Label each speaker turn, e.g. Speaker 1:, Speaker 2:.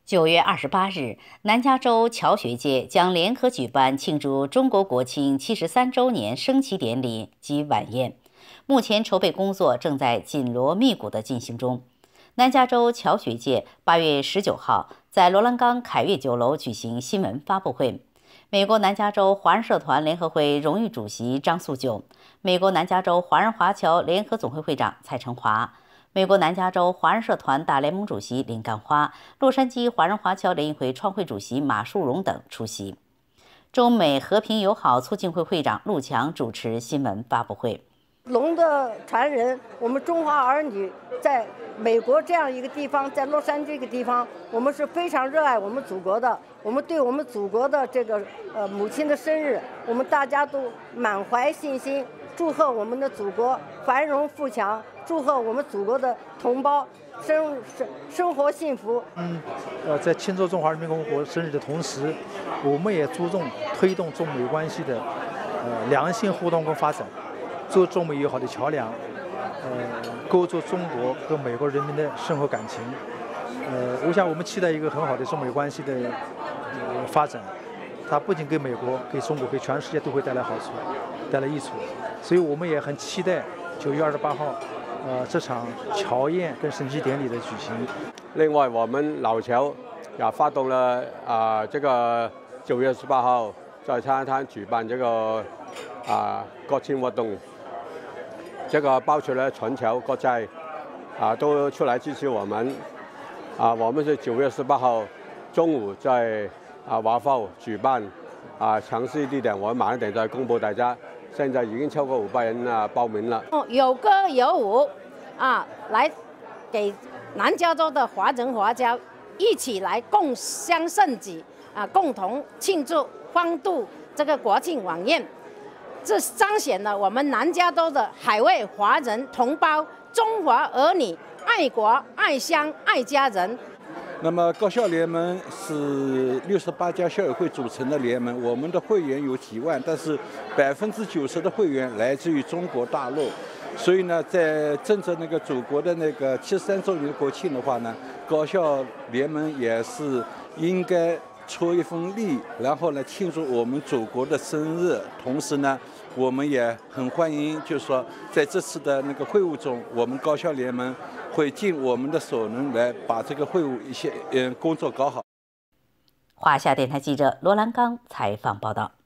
Speaker 1: 9月28日，南加州侨学界将联合举办庆祝中国国庆73周年升旗典礼及晚宴。目前筹备工作正在紧锣密鼓地进行中。南加州侨学界8月19号在罗兰岗凯悦酒楼举行新闻发布会。美国南加州华人社团联合会荣誉主席张素九，美国南加州华人华侨联合总会会长蔡成华，美国南加州华人社团大联盟主席林干花，洛杉矶华人华侨联谊会创会主席马树荣等出席。中美和平友好促进会会长陆强主持新闻发布会。
Speaker 2: 龙的传人，我们中华儿女在美国这样一个地方，在洛杉矶这个地方，我们是非常热爱我们祖国的。我们对我们祖国的这个母亲的生日，我们大家都满怀信心，祝贺我们的祖国繁荣富强，祝贺我们祖国的同胞生活幸福。
Speaker 3: 在庆祝中华人民共和国生日的同时，我们也注重推动中美关系的良性互动跟发展。做中美友好的桥梁，勾住中国和美国人民的生活感情。我想我们期待一个很好的中美关系的发展，它不仅给美国、给中国、给全世界都会带来好处，带来益处。所以我们也很期待9月28号，这场侨宴跟升旗典礼的举行。
Speaker 4: 另外，我们老侨也发动了这个9月18号在茶滩举办这个国庆活动。这个包括了全侨各界都出来支持我们。我们是9月18号中午在华埠举办详细地点我们晚一点再公布大家。现在已经超过500人报名了。
Speaker 2: 有歌有舞来给南加州的华人华侨一起来共襄盛举共同庆祝欢度这个国庆晚宴。这彰显了我们南加州的海外华人同胞、中华儿女爱国、爱乡、爱家人。
Speaker 5: 那么高校联盟是68家校友会组成的联盟，我们的会员有几万，但是90%的会员来自于中国大陆。所以呢，在正着那个祖国的那个73周年国庆的话呢，高校联盟也是应该出一份力，然后呢庆祝我们祖国的生日。同时呢，我们也很欢迎，就是说在这次的那个会务中，我们高校联盟会尽我们的所能来把这个会务一些工作搞好。
Speaker 1: 华夏电台记者罗兰刚采访报道。